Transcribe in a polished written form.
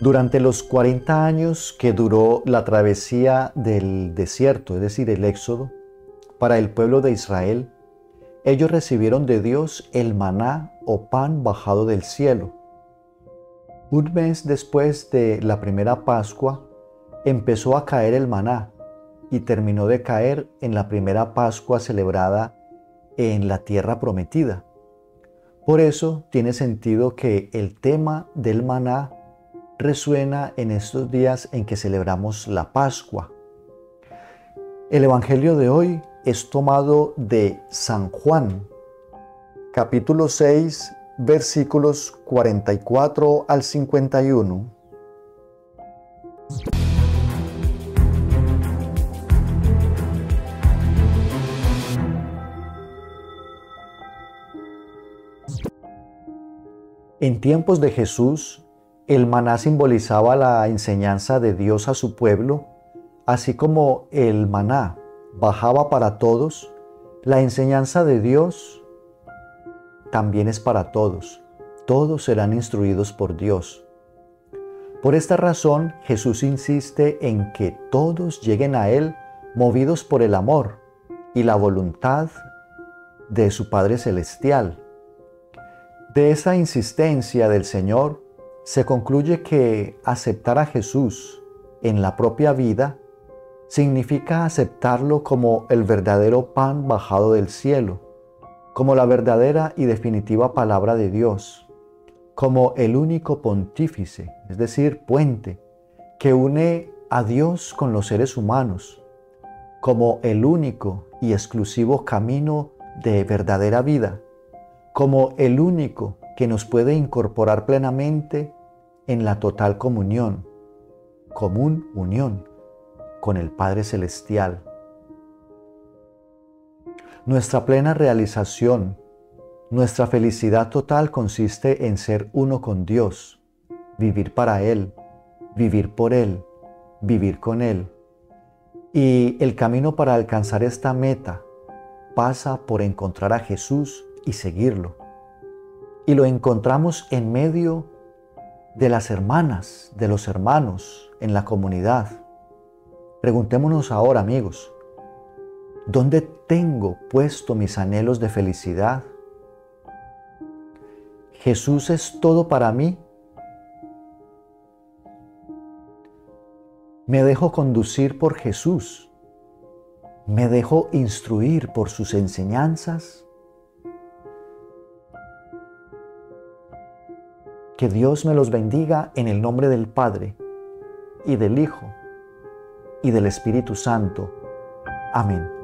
Durante los 40 años que duró la travesía del desierto, es decir, el Éxodo, para el pueblo de Israel, ellos recibieron de Dios el maná o pan bajado del cielo. Un mes después de la primera Pascua, empezó a caer el maná y terminó de caer en la primera Pascua celebrada en la tierra prometida. Por eso tiene sentido que el tema del maná resuena en estos días en que celebramos la Pascua. El Evangelio de hoy es tomado de San Juan, capítulo 6, versículos 44 al 51. En tiempos de Jesús, el maná simbolizaba la enseñanza de Dios a su pueblo, así como el maná bajaba para todos, la enseñanza de Dios también es para todos. Todos serán instruidos por Dios. Por esta razón, Jesús insiste en que todos lleguen a Él movidos por el amor y la voluntad de su Padre Celestial. De esa insistencia del Señor se concluye que aceptar a Jesús en la propia vida significa aceptarlo como el verdadero pan bajado del cielo, como la verdadera y definitiva palabra de Dios, como el único pontífice, es decir, puente, que une a Dios con los seres humanos, como el único y exclusivo camino de verdadera vida, como el único que nos puede incorporar plenamente en la total comunión, común unión con el Padre Celestial. Nuestra plena realización, nuestra felicidad total consiste en ser uno con Dios, vivir para Él, vivir por Él, vivir con Él. Y el camino para alcanzar esta meta pasa por encontrar a Jesús y seguirlo. Y lo encontramos en medio de las hermanas, de los hermanos, en la comunidad. Preguntémonos ahora, amigos, ¿dónde tengo puesto mis anhelos de felicidad? ¿Jesús es todo para mí? ¿Me dejo conducir por Jesús? ¿Me dejo instruir por sus enseñanzas? Que Dios me los bendiga en el nombre del Padre, y del Hijo, y del Espíritu Santo. Amén.